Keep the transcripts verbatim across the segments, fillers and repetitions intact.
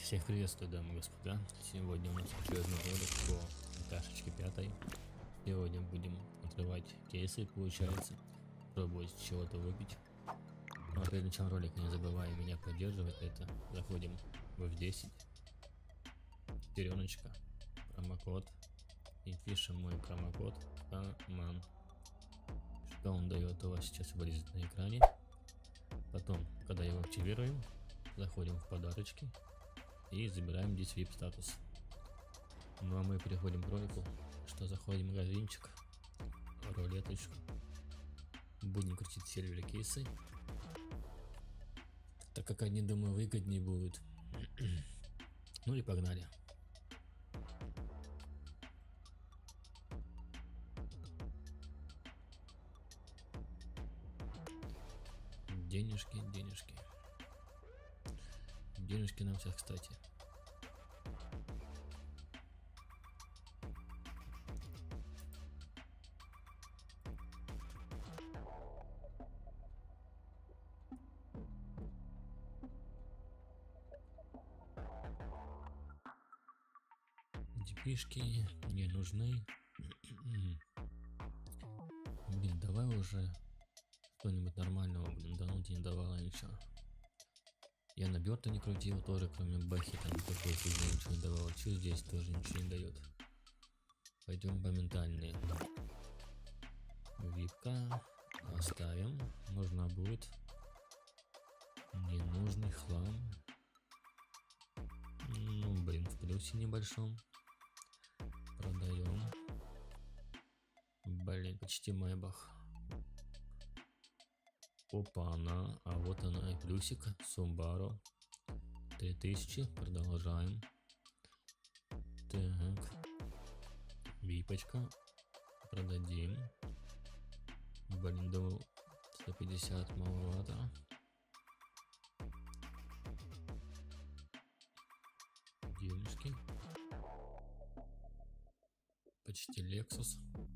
Всех приветствую, дамы и господа. Сегодня у нас очередной ролик по этажечке пятой. Сегодня будем открывать кейсы, получается, пробовать чего-то выбить. Но перед началом ролика не забывай меня поддерживать. Это заходим в эф десять, шестереночка, промокод, и пишем мой промокод КАМАН. Что он дает, у вас сейчас вылезет на экране. Потом, когда его активируем, заходим в подарочки и забираем здесь ви ай пи статус. Ну а мы переходим к ролику, что заходим в магазинчик, рулеточку, будем крутить в сервере кейсы, так как они, думаю, выгоднее будут. Ну и погнали. Денежки, денежки. Денежки нам всех, кстати. Депишки не нужны. Блин, давай уже что-нибудь нормального, блин, да ну ты не давала ничего. Я на Бёрта не крутил тоже, кроме Бэхи, там такой фигни ничего не давал. Че здесь тоже ничего не дает. Пойдем по ментальные. Випка оставим. Нужна будет. Ненужный хлам. Ну блин, в плюсе небольшом. Продаем. Блин, почти майбах. Опа, она, а вот она и плюсик, Сумбару, три тысячи, продолжаем. Так, випочка, продадим. Блин, думал, сто пятьдесят маловато. Денежки. Почти Lexus.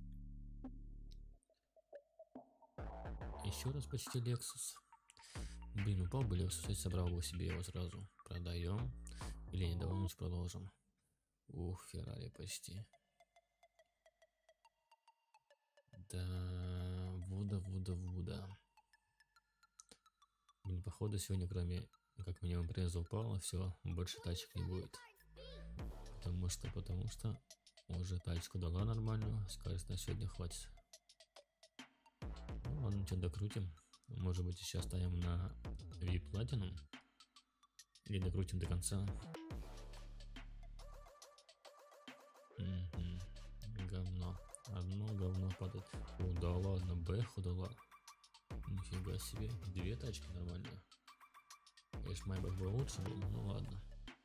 Еще раз почти Lexus. Блин, упал бы Lexus, я собрал бы себе его сразу. Продаем. Или не, давай лучше продолжим. Ух, Феррари почти. Да, Вуда, Вуда, Вуда. Блин, походу сегодня, кроме как минимум преза упала, все, больше тачек не будет. Потому что, потому что уже тачку дала нормальную, скажет, на сегодня хватит. Ну ладно, что докрутим. Может быть, сейчас ставим на ви ай пи Platinum. Или докрутим до конца. Угу. Говно. Одно говно падает. О, да ладно, Бэху дала. Нифига себе. Две тачки нормальные. Конечно, Майбах был лучше был, ну ладно.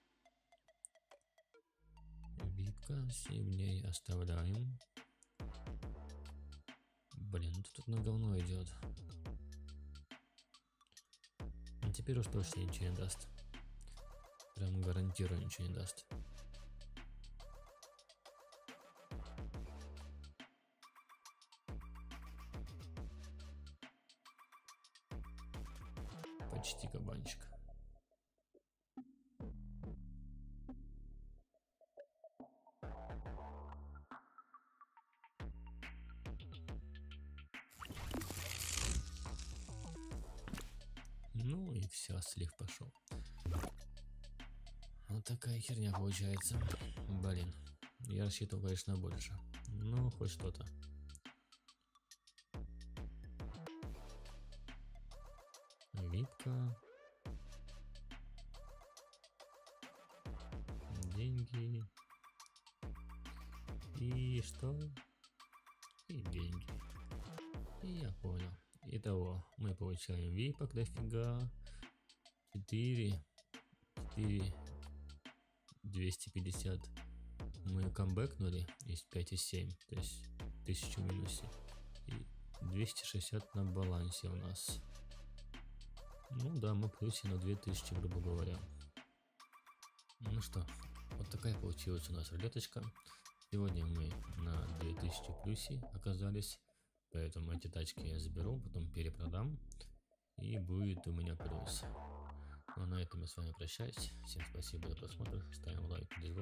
Випка, семь дней оставляем. Блин, ну тут на говно идет. А теперь уж точно ничего не даст. Прям гарантирую, ничего не даст. Почти кабанчик. Ну и все, слив пошел. Вот такая херня получается. Блин, я рассчитывал, конечно, больше. Ну, хоть что-то. Випка. Деньги. И что? И деньги. И я понял. Итого, мы получаем випок дофига. четыре. четыре. двести пятьдесят. Мы камбэкнули из пять и семь. То есть тысячу в минусе. И двести шестьдесят на балансе у нас. Ну да, мы в плюсе на две тысячи, грубо говоря. Ну что, вот такая получилась у нас рулеточка. Сегодня мы на две тысячи плюсе оказались. Поэтому эти тачки я заберу, потом перепродам. И будет у меня плюс. Ну, а на этом я с вами прощаюсь. Всем спасибо за просмотр. Ставим лайк, дизлайк.